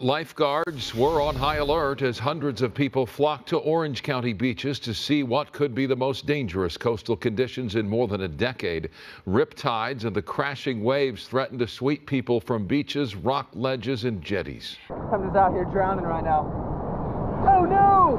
Lifeguards were on high alert as hundreds of people flocked to Orange County beaches to see what could be the most dangerous coastal conditions in more than a decade. Rip tides and the crashing waves threaten to sweep people from beaches, rock ledges, and jetties. I'm just out here drowning right now. Oh no!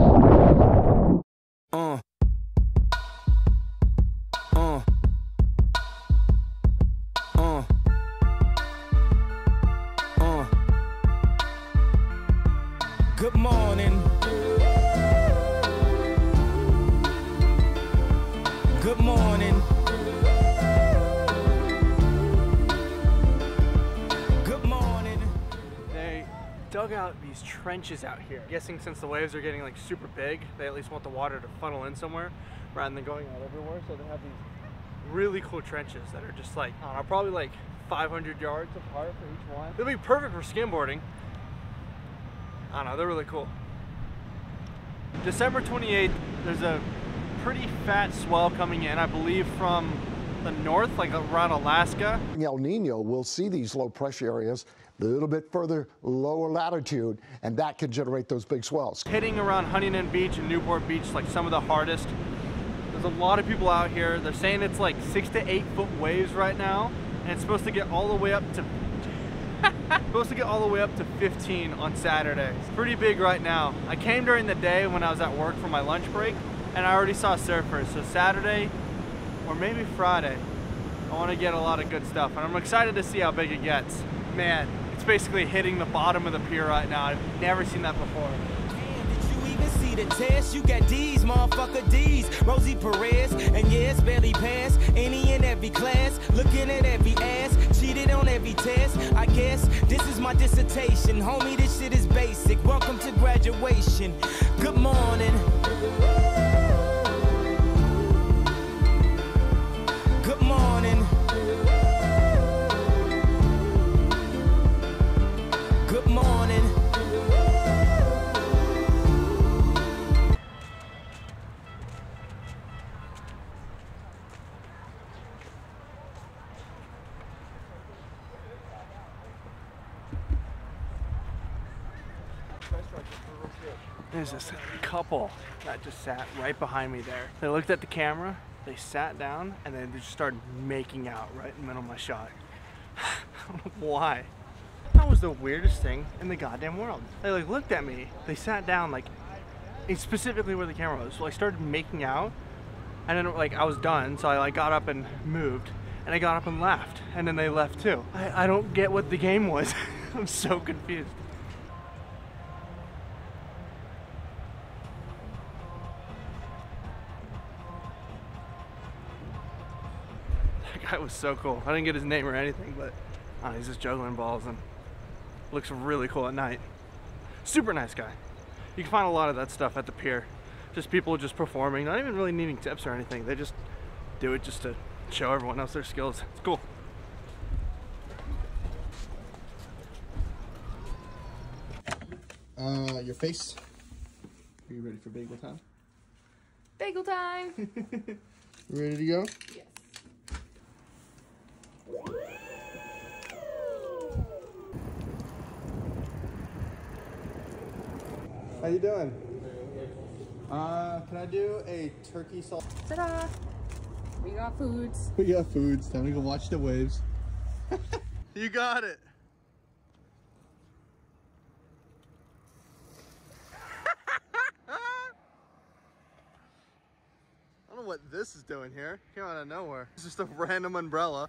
Good morning. Good morning. Good morning. They dug out these trenches out here. I'm guessing since the waves are getting like super big, they at least want the water to funnel in somewhere rather than going out everywhere. So they have these really cool trenches that are just like, I don't know, probably like 500 yards apart for each one. They'll be perfect for skimboarding. I don't know, they're really cool. December 28th, there's a pretty fat swell coming in, I believe from the north, like around Alaska. El Nino will see these low pressure areas a little bit further lower latitude, and that can generate those big swells. Hitting around Huntington Beach and Newport Beach, like some of the hardest. There's a lot of people out here. They're saying it's like 6 to 8 foot waves right now, and it's supposed to get all the way up to 15 on Saturday. It's pretty big right now. I came during the day when I was at work for my lunch break, and I already saw surfers. So Saturday, or maybe Friday, I want to get a lot of good stuff, and I'm excited to see how big it gets. Man, it's basically hitting the bottom of the pier right now. I've never seen that before. See the test, you got D's, motherfucker D's, Rosie Perez, and yes, barely passed any and every class, looking at every ass, cheated on every test. I guess this is my dissertation, homie. This shit is basic. Welcome to graduation. Good morning. Good morning. Good morning. There's this couple that just sat right behind me there. They looked at the camera, they sat down, and then they just started making out right in the middle of my shot. I don't know why. That was the weirdest thing in the goddamn world. They like looked at me, they sat down like specifically where the camera was. So I started making out, and then like I was done, so I like got up and moved, and I got up and left, and then they left too. I don't get what the game was. I'm so confused. That guy was so cool. I didn't get his name or anything, but he's just juggling balls and looks really cool at night. Super nice guy. You can find a lot of that stuff at the pier. Just people just performing, not even really needing tips or anything. They just do it just to show everyone else their skills. It's cool. Your face. Are you ready for bagel time? Bagel time! Ready to go? Yes. How you doing? Can I do a turkey salt? Ta-da! We got foods. We got foods. Time to go watch the waves. You got it. I don't know what this is doing here. Came out of nowhere. It's just a random umbrella.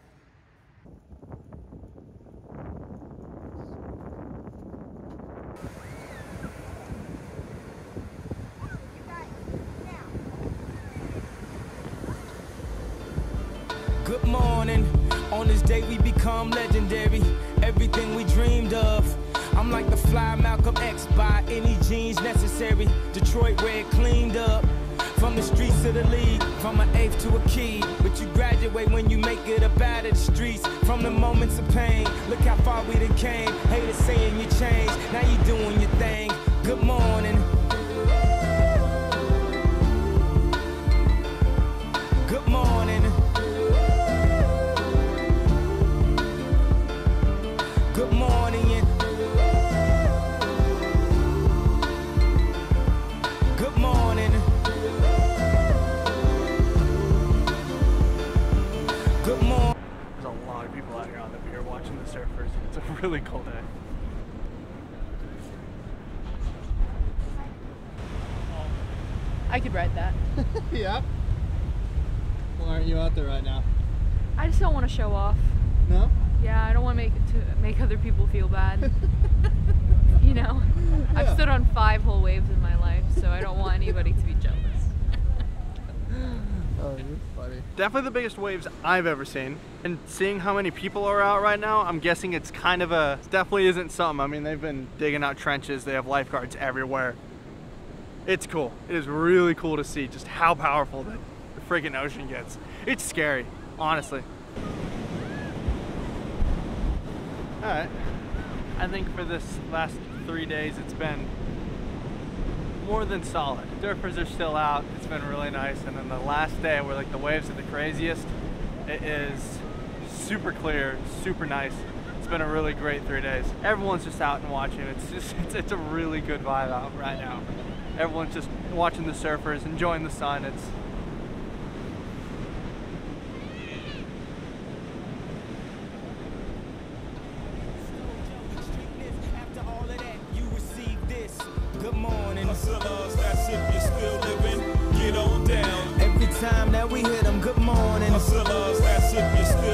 Good morning. On this day we become legendary. Everything we dreamed of. I'm like the fly Malcolm X, by any jeans necessary. Detroit red cleaned up. From the streets to the league, from an eighth to a key. But you graduate when you make it up out of the streets. From the moments of pain, look how far we done came. Haters saying you changed, now you doing your thing. Good morning. Good morning. Good morning. I could ride that. Yeah? Why aren't you out there right now? I just don't want to show off. No? Yeah, I don't want to make other people feel bad. You know, Yeah. I've stood on 5 whole waves in my life, so I don't want anybody to be jealous. Oh, you're funny. Definitely the biggest waves I've ever seen. And seeing how many people are out right now, I'm guessing it's kind of a, definitely isn't something. I mean, they've been digging out trenches. They have lifeguards everywhere. It's cool. It is really cool to see just how powerful the freaking ocean gets. It's scary, honestly. All right. I think for this last 3 days, it's been more than solid. Surfers are still out. It's been really nice. And then the last day where like the waves are the craziest, it is super clear, super nice. It's been a really great 3 days. Everyone's just out and watching. It's a really good vibe out right now. Everyone's just watching the surfers, enjoying the sun. It's Every time that we hit them, good morning. Hustlers, that's if you're still